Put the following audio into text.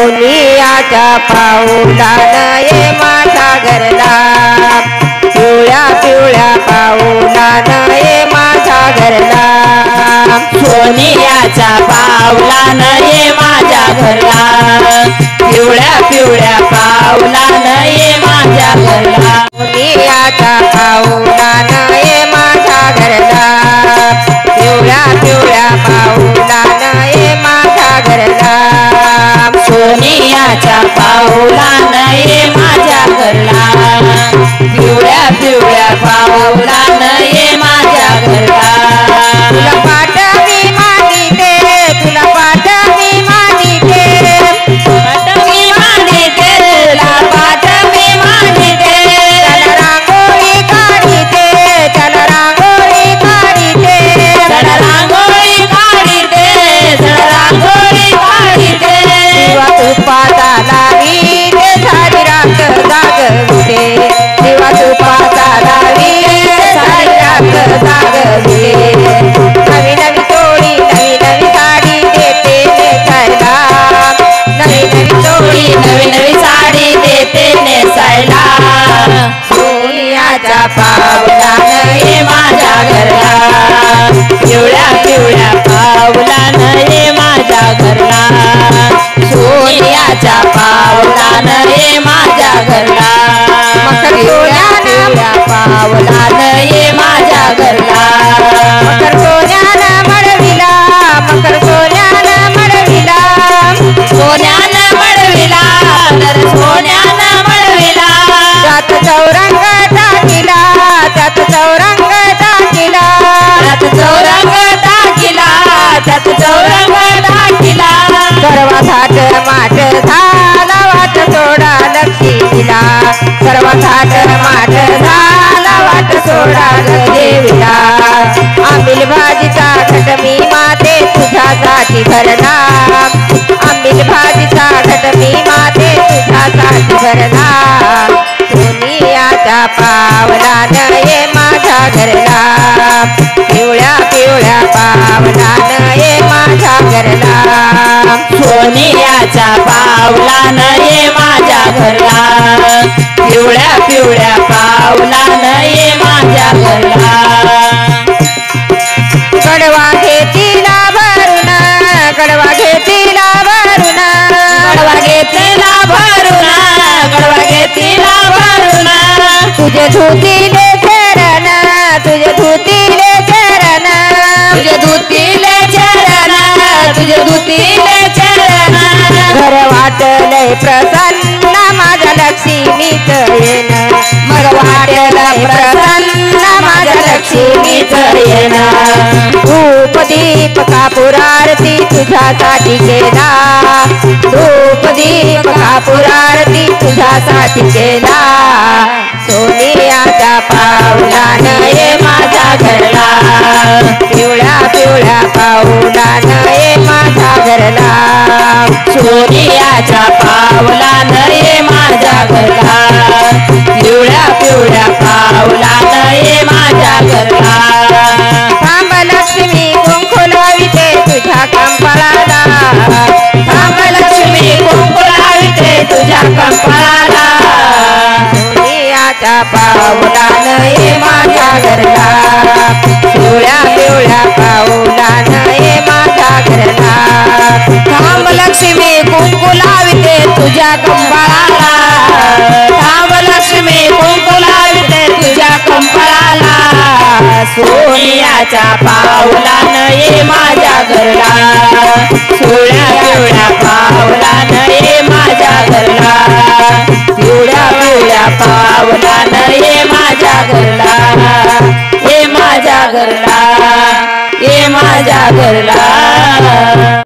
सोनियाच्या पाऊलानं ये माझ्या घरला पिवळ्या पिवळ्या पाऊलानं ये माझ्या घरला सोनियाच्या पावलानं ये माझ्या घरला पिवळ्या पिवळ्या पावलानं ये माझ्या घरला सोनियाच्या पाऊलानं ये माझ्या घरला पिवळ्या पिवळ्या पाऊलानं ये माझ्या घरला सोनियाच्या पाऊलानं ये माझ्या घरला पिवळ्या पिवळ्या पाऊलानं ये माझ्या घरला तुला पाठ मी मानिते तुला पाठ मी मानिते पाठ मी मानिते तुला पाठ मी मानिते चला रांगोळी काढीते चला रांगोळी काढीते चला रांगोळी काढीते चला रांगोळी काढीते दिवा तुपाचा लावी ते सारी रात जागविते दिवा तुपाचा लावी ते सारी रात जागविते नवी नवी तोडी नवी नवी साडी देते नेसायला नवी नवी तोडी नवी नवी साडी देते नेसायला सोनियाच्या पावलानं ये माझ्या घरला पिवळ्या पिवळ्या पावलानं ये माझ्या घरला सोनियाच्या पावलानं ये माझ्या घरला मकर सोन्यानं पावलानं ये माझ्या घरला मकर सोन्यानं मडविला मकर सोन्यानं मडविला सोन्यानं मडविला तर सोन्यानं मडविला त्यात चौरंग टाकिला त्यात चौरंग टाकिला त्यात चौरंग टाकिला त्यात चौरंग टाकिला सर्व थाट माट झाला वाट सोडा लक्ष्मीला सर्व थाट माट झाला वाट सोडा देवीला आंबील भाजीचा घट मी माते तुझ्यासाठी भरला आंबील भाजीचा घट मी माते तुझ्यासाठी भरला सोनियाच्या पावलानं ये माझ्या घरला पिवळ्या पिवळ्या पावलानं ये माझ्या घरला सोनियाच्या पावलानं ये माझ्या घरला पिवळ्या पिवळ्या पावलानं ये माझ्या घरला गडवा घेतीला भरून गडवा घेतीला भरून गडवा घेतला भरून गडवा घेतला भरून तुझे धुतीले चरण तुझे धुतीले चरण तुझे धुतीले चरण तुझे धुतीले चरण घर वाटलंय प्रसन्न माझ्या लक्ष्मीच येण मग वाटलं प्रसन्न माझ्या लक्ष्मीच येण धूप दीप कापूर आरती तुझ्यासाठी केला धूप दीप कापूर आरती तुझ्यासाठी केला सोनियाच्या पावलानं ये माझ्या घरला पिवळ्या पिवळ्या पावलानं ये माझ्या घरला सोनियाच्या पावलानं ये माझ्या घरला पिवळ्या पिवळ्या पावलानं ये माझ्या घरला थांब लक्ष्मी कुंकू लाविते तुझ्या कंपाळाला थांब लक्ष्मी कुंकू लाविते तुझ्या कंपाळाला सोनियाच्या पावलानं ये माझ्या घरला पिवळ्या पिवळ्या पावलानं ये माझ्या घरला थांब लक्ष्मी कुंकू लाविते तुझ्या कंपाळाला थांब लक्ष्मी कुंकू लाविते तुझ्या कंपाळाला सोनियाच्या पावलानं ये माझ्या घरला पिवळ्या पिवळ्या पावलानं ये माझ्या घरला